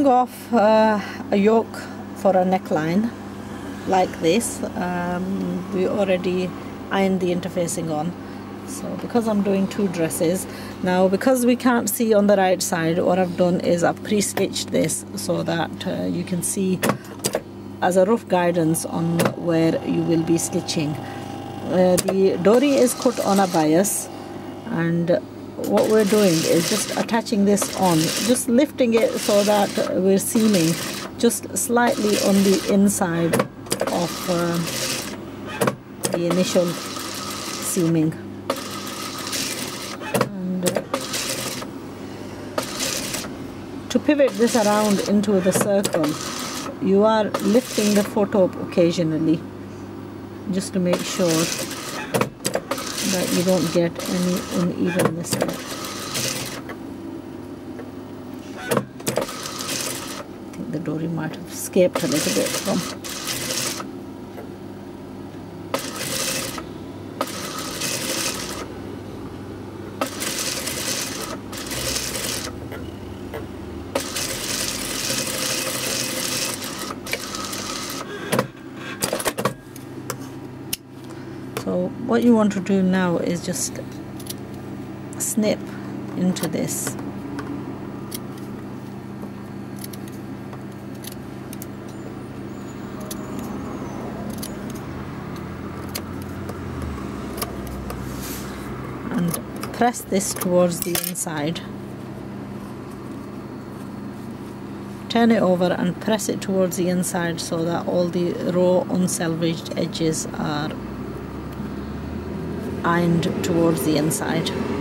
taking off a yoke for a neckline like this. We already ironed the interfacing on. So because I'm doing two dresses now, because we can't see on the right side, what I've done is I've pre-stitched this so that you can see as a rough guidance on where you will be stitching. The dory is cut on a bias, and what we're doing is just attaching this on, just lifting it so that we're seaming just slightly on the inside of the initial seaming. And to pivot this around into the circle, you are lifting the foot up occasionally just to make sure that you don't get any unevenness there. I think the dory might have escaped a little bit from. So what you want to do now is just snip into this. And press this towards the inside. Turn it over and press it towards the inside so that all the raw unsalvaged edges are ironed towards the inside.